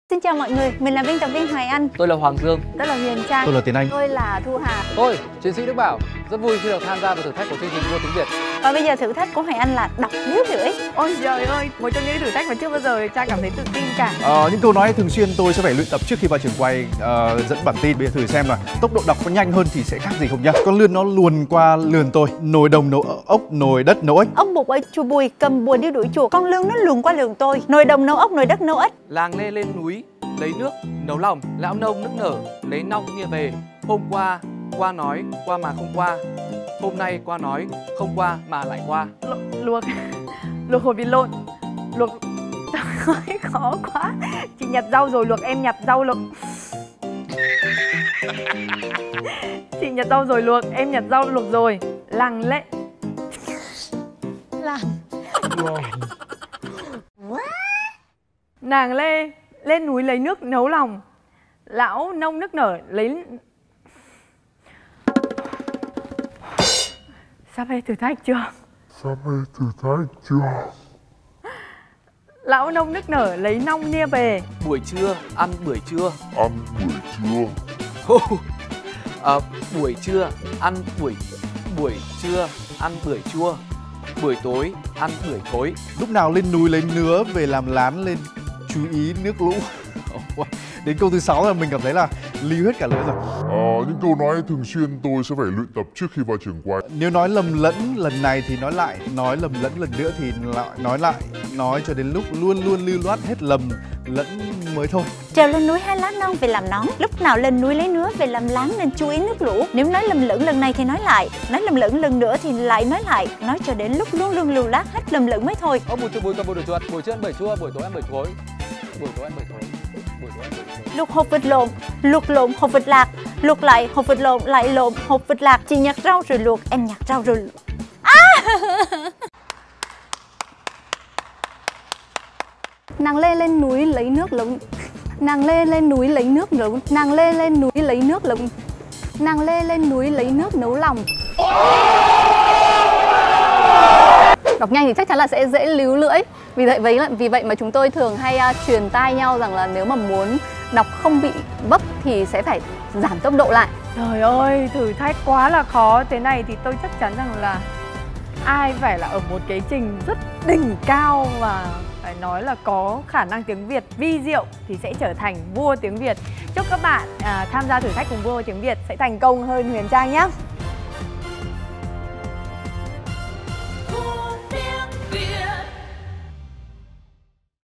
Xin chào mọi người, mình là biên tập viên Hoài Anh. Tôi là Hoàng Dương. Tôi là Huyền Trang. Tôi là Tiến Anh. Tôi là Thu Hà. Tôi, chiến sĩ Đức Bảo. Rất vui khi được tham gia vào thử thách của chương trình Đua Tiếng Việt. Và bây giờ thử thách của Hoài Anh là đọc nếu rưỡi. Ôi trời ơi, một trong những thử thách mà chưa bao giờ Trang cảm thấy tự tin cả. Những câu nói thường xuyên tôi sẽ phải luyện tập trước khi vào trường quay dẫn bản tin. Bây giờ thử xem là tốc độ đọc có nhanh hơn thì sẽ khác gì không nhá. Con lươn nó luồn qua lườn tôi. Nồi đồng nấu ốc, nồi đất nấu ếch. Ông bụt ở chùa Bùi cầm bùa điêu đuổi chuột. Con lươn nó luồn qua lườn tôi. Nồi đồng nấu ốc, nồi đất nấu ếch. Làng Lê lên núi, lấy nước, nấu lòng. Lão nông nức nở, lấy nong nia về. Hôm qua, qua nói, qua mà không qua. Hôm nay qua nói, không qua mà lại qua. Luộc hột vịt lộn. Luộc... Trời ơi, khó quá. Chị nhặt rau rồi luộc, em nhặt rau luộc. Chị nhặt rau rồi luộc, em nhặt rau luộc rồi. Làng Lê. Nàng Lê lên núi lấy nước nấu lòng. Lão nông nức nở lấy... Sắp hết thử thách chưa? Lão nông nức nở lấy nong nia về. Buổi trưa, ăn bưởi trưa. Buổi trưa, ăn buổi trưa, ăn bưởi chua. Buổi tối, ăn bưởi thối. Lúc nào lên núi lấy nứa về làm lán lên, chú ý nước lũ. Đến câu thứ 6 là mình cảm thấy là lý hết cả lưỡi rồi. Những câu nói thường xuyên tôi sẽ phải luyện tập trước khi vào trường quay. Nếu nói lầm lẫn lần này thì nói lại, nói lầm lẫn lần nữa thì lại, nói cho đến lúc luôn lưu loát hết lầm lẫn mới thôi. Trèo lên núi hái lá non về làm nón. Lúc nào lên núi lấy nứa về làm láng nên chú ý nước lũ. Nếu nói lầm lẫn lần này thì nói lại, nói lầm lẫn lần nữa thì lại nói lại, nói cho đến lúc luôn lưu loát hết lầm lẫn mới thôi. Buổi trưa bùi cầm bùi đuổi chuột, buổi trưa ăn bưởi chua, buổi tối ăn bưởi thối. Buổi tối ăn bưởi thối. Luộc hột vịt lộn, luộc lộn hột vịt lạc, luộc lại hột vịt lộn, lại lộn hột vịt lạc. Chị nhặt rau rồi luộc, em nhặt rau rồi luộc. Nàng Lê lên núi lấy nước lống. Nàng Lê lên núi lấy nước nấu. Nàng Lê lên núi lấy nước lống. Nàng Lê lên núi lấy nước nấu lòng. Đọc nhanh thì chắc chắn là sẽ dễ líu lưỡi. Vì vậy mà chúng tôi thường hay truyền tai nhau rằng là nếu mà muốn đọc không bị vấp thì sẽ phải giảm tốc độ lại. Trời ơi, thử thách quá là khó. Thế này thì tôi chắc chắn rằng là ai phải là ở một cái trình rất đỉnh cao và phải nói là có khả năng tiếng Việt vi diệu thì sẽ trở thành vua tiếng Việt. Chúc các bạn tham gia thử thách cùng vua tiếng Việt sẽ thành công hơn Huyền Trang nhé.